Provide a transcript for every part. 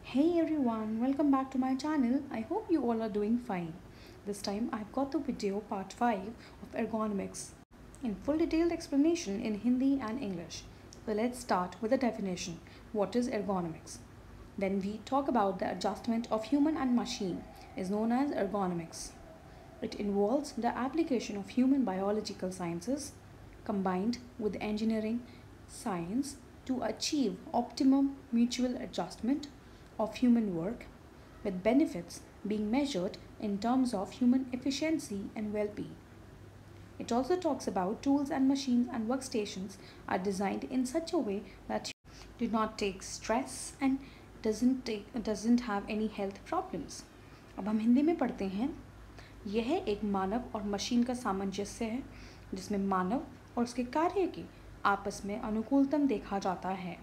Hey everyone, welcome back to my channel. I hope you all are doing fine. This time I've got the video part 5 of ergonomics in full detailed explanation in Hindi and English. So let's start with the definition. What is ergonomics? When we talk about the adjustment of human and machine is known as ergonomics. It involves the application of human biological sciences combined with engineering science to achieve optimum mutual adjustment of human work, with benefits being measured in terms of human efficiency and well being. It also talks about tools and machines and workstations are designed in such a way that do not take stress and doesn't have any health problems. अब हम हिंदी में पढ़ते हैं। यह एक मानव और machine का सामंजस्य है जिसमें मानव और उसके कार्य की आपस में अनुकूलतम देखा जाता है।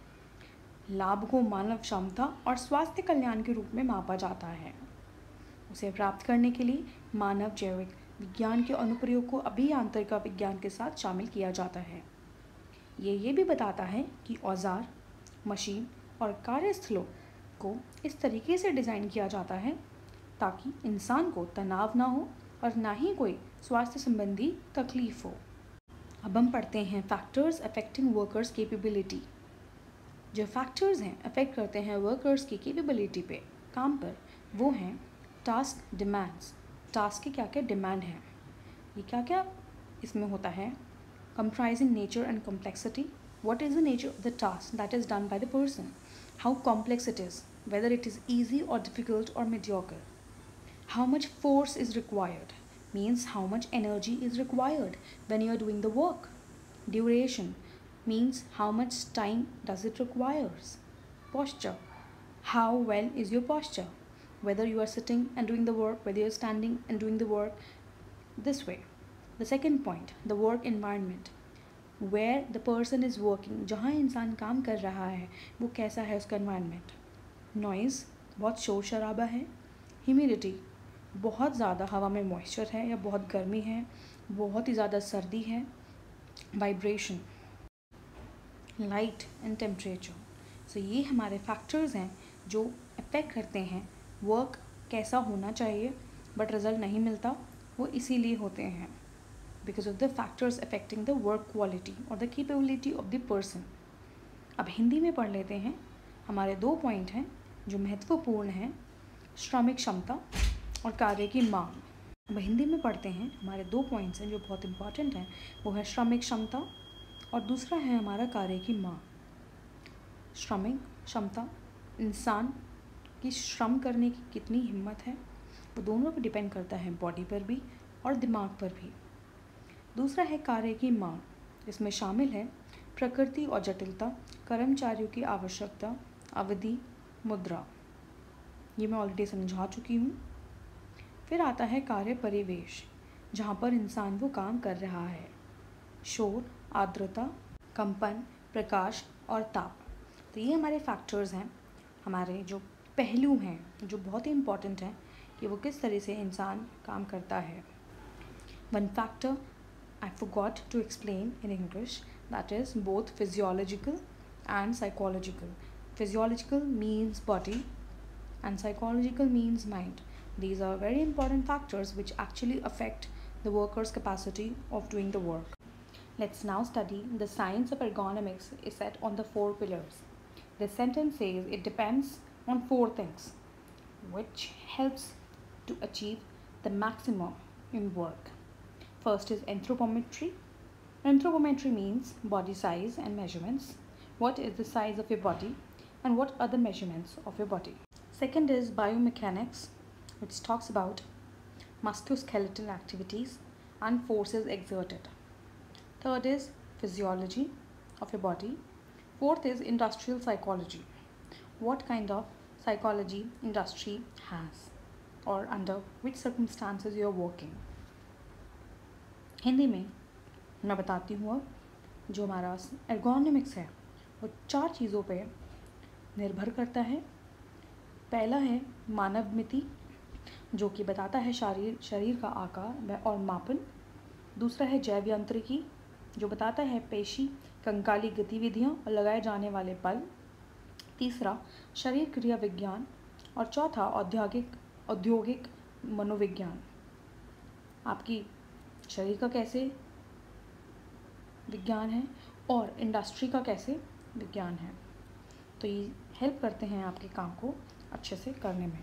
लाभ को मानव क्षमता और स्वास्थ्य कल्याण के रूप में मापा जाता है। उसे प्राप्त करने के लिए मानव जैविक विज्ञान के अनुप्रयोग को अभियांत्रिका विज्ञान के साथ शामिल किया जाता है। ये भी बताता है कि औजार, मशीन और कार्यस्थलों को इस तरीके से डिज़ाइन किया जाता है ताकि इंसान को तनाव ना हो और ना ही कोई स्वास्थ्य संबंधी तकलीफ हो। अब हम पढ़ते हैं फैक्टर्स अफेक्टिंग वर्कर्स कैपेबिलिटी। जो फैक्टर्स हैं अफेक्ट करते हैं वर्कर्स की कैपेबिलिटी पे, काम पर, वो हैं टास्क डिमांड्स। टास्क के क्या क्या डिमांड हैं, ये क्या क्या इसमें होता है। Comprising nature and complexity, what is the nature of the task that is done by the person, how complex it is, whether it is easy और डिफ़िकल्ट और mediocre, how much force is required, means how much energy is required when you are doing the work. Duration means how much time does it requires. Posture, how well is your posture, whether you are sitting and doing the work, whether you are standing and doing the work this way. The second point, the work environment, where the person is working, जहाँ इंसान काम कर रहा है वो कैसा है उसका environment. Noise, बहुत शोर शराबा है. Humidity, बहुत ज़्यादा हवा में मॉइस्चर है या बहुत गर्मी है, बहुत ही ज़्यादा सर्दी है. Vibration, light and temperature. So ये हमारे फैक्टर्स हैं जो अफेक्ट करते हैं वर्क कैसा होना चाहिए बट रिज़ल्ट नहीं मिलता, वो इसीलिए होते हैं because of the factors affecting the work quality और the capability of the person. अब हिंदी में पढ़ लेते हैं. हमारे 2 पॉइंट हैं जो महत्वपूर्ण हैं, श्रमिक क्षमता और कार्य की मांग. अब हिंदी में पढ़ते हैं. हमारे 2 पॉइंट्स हैं जो बहुत इंपॉर्टेंट हैं, वो है श्रमिक क्षमता और दूसरा है हमारा कार्य की मांग. श्रमिक क्षमता, इंसान की श्रम करने की कितनी हिम्मत है, वो दोनों पे डिपेंड करता है, बॉडी पर भी और दिमाग पर भी. दूसरा है कार्य की मांग, इसमें शामिल है प्रकृति और जटिलता, कर्मचारियों की आवश्यकता, अवधि, मुद्रा. ये मैं ऑलरेडी समझा चुकी हूँ. फिर आता है कार्य परिवेश, जहाँ पर इंसान वो काम कर रहा है. शोर, आर्द्रता, कंपन, प्रकाश और ताप. तो ये हमारे फैक्टर्स हैं, हमारे जो पहलू हैं जो बहुत ही इम्पॉर्टेंट हैं कि वो किस तरह से इंसान काम करता है. One factor I forgot to explain in English, that is both physiological and psychological. Physiological means body and psychological means mind. These are very important factors which actually affect the worker's capacity of doing the work. Let's now study the science of ergonomics is set on the 4 pillars. This sentence says it depends on 4 things which helps to achieve the maximum in work. First is anthropometry. Anthropometry means body size and measurements. What is the size of your body and what are the measurements of your body? Second is biomechanics, which talks about musculoskeletal activities and forces exerted. Third is physiology of your body. Fourth is industrial psychology. What kind of psychology industry has or under which circumstances you are working. Hindi में मैं बताती हूँ. अब जो हमारा ergonomics है वो 4 चीज़ों पे निर्भर करता है. पहला है मानव मिति, जो कि बताता है शरीर का आकार और मापन. दूसरा है जैव यांत्रिकी, जो बताता है पेशी कंकाली गतिविधियाँ और लगाए जाने वाले बल. तीसरा शरीर क्रिया विज्ञान और चौथा औद्योगिक मनोविज्ञान। आपकी शरीर का कैसे विज्ञान है और इंडस्ट्री का कैसे विज्ञान है, तो ये हेल्प करते हैं आपके काम को अच्छे से करने में।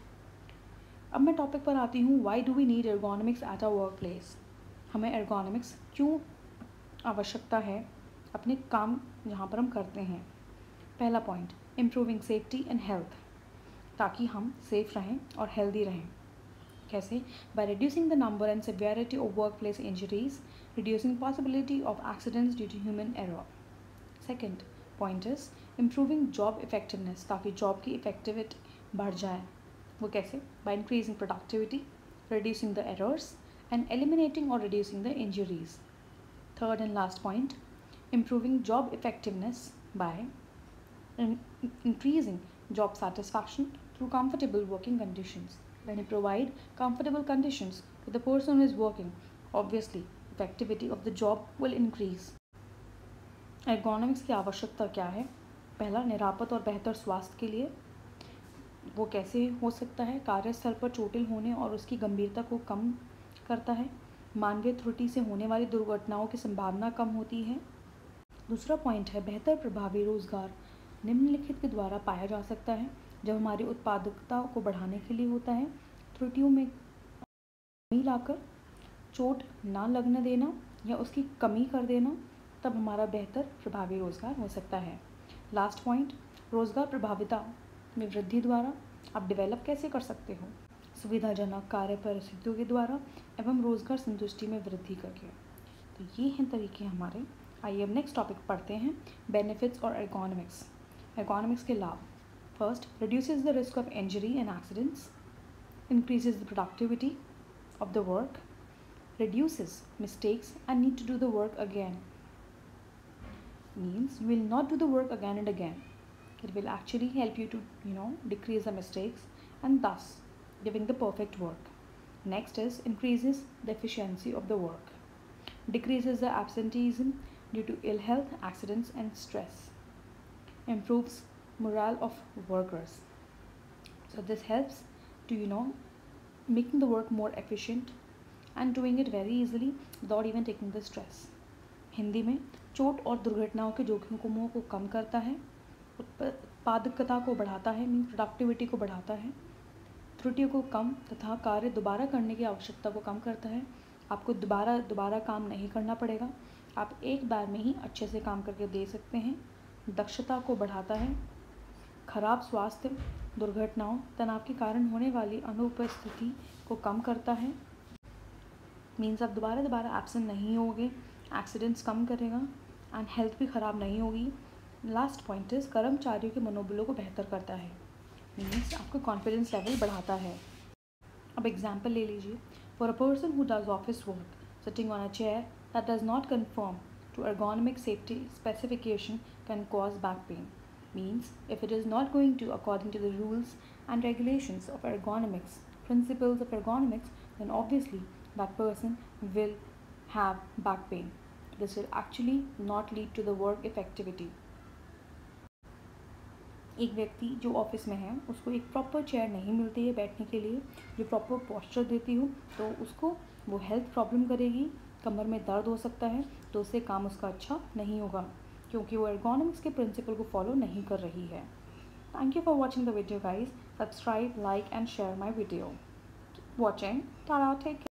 अब मैं टॉपिक पर आती हूँ, why do we need ergonomics at a workplace. हमें एर्गोनॉमिक्स क्यों आवश्यकता है अपने काम जहाँ पर हम करते हैं। पहला point, improving safety and health, ताकि हम सेफ रहें और हेल्दी रहें। कैसे? By reducing the number and severity of workplace injuries, reducing possibility of accidents due to human error. Second point is improving job effectiveness, ताकि job की effectivity बढ़ जाए। वो कैसे? By increasing productivity, reducing the errors and eliminating और reducing the injuries. Third and last point, improving job effectiveness by increasing job satisfaction through comfortable working conditions. When you provide comfortable conditions to the person who is working, obviously effectivity of the job will increase. Ergonomics की आवश्यकता क्या है? पहला, निरापद और बेहतर स्वास्थ्य के लिए। वो कैसे हो सकता है? कार्यस्थल पर चोटिल होने और उसकी गंभीरता को कम करता है। मानवीय त्रुटि से होने वाली दुर्घटनाओं की संभावना कम होती है। दूसरा पॉइंट है बेहतर प्रभावी रोजगार। निम्नलिखित के द्वारा पाया जा सकता है, जब हमारी उत्पादकता को बढ़ाने के लिए होता है, त्रुटियों में कमी लाकर चोट ना लगने देना या उसकी कमी कर देना, तब हमारा बेहतर प्रभावी रोजगार हो सकता है। लास्ट पॉइंट, रोजगार प्रभाविता में वृद्धि द्वारा आप डेवलप कैसे कर सकते हो? सुविधाजनक कार्य परिस्थितियों के द्वारा एवं रोजगार संतुष्टि में वृद्धि करके। तो ये हैं तरीके हमारे। आइए अब नेक्स्ट टॉपिक पढ़ते हैं, बेनिफिट्स और एर्गोनॉमिक्स। एर्गोनॉमिक्स के लाभ। First, reduces the risk of injury and accidents, increases the productivity of the work, reduces mistakes and need to do the work again. Means you will not do the work again and again. It will actually help you to decrease the mistakes and thus giving the perfect work. Next is increases the efficiency of the work, decreases the absenteeism due to ill health, accidents and stress, improves morale of workers. So this helps to making the work more efficient and doing it very easily without even taking the stress. Hindi में चोट और दुर्घटनाओं के जोखिमों को कम करता है, उत्पादकता को बढ़ाता है, मीन प्रोडक्टिविटी को बढ़ाता है, त्रुटियों को कम तथा कार्य दोबारा करने की आवश्यकता को कम करता है। आपको दोबारा काम नहीं करना पड़ेगा, आप एक बार में ही अच्छे से काम करके दे सकते हैं। दक्षता को बढ़ाता है, खराब स्वास्थ्य, दुर्घटनाओं, तनाव के कारण होने वाली अनुपस्थिति को कम करता है। मीन्स आप दोबारा एब्सेंट नहीं होगे, एक्सीडेंट्स कम करेगा एंड हेल्थ भी ख़राब नहीं होगी। लास्ट पॉइंट इज कर्मचारियों के मनोबलों को बेहतर करता है, मीन्स आपका कॉन्फिडेंस लेवल बढ़ाता है। अब एग्जाम्पल ले लीजिए, for a person who does office work sitting on a chair that does not confirm to ergonomic safety specification can cause back pain. Means if it is not going to according to the rules and regulations of ergonomics, principles of ergonomics, then obviously that person will have back pain. This will actually not lead to the work effectivity. एक व्यक्ति जो office में है उसको एक proper chair नहीं मिलती है बैठने के लिए जो प्रॉपर पोस्चर देती हो, तो उसको वो हेल्थ प्रॉब्लम करेगी, कमर में दर्द हो सकता है, तो उससे काम उसका अच्छा नहीं होगा क्योंकि वो एर्गोनॉमिक्स के प्रिंसिपल को फॉलो नहीं कर रही है। Thank you for watching the video guys. Subscribe, like and share my video. Watching, tata, take care.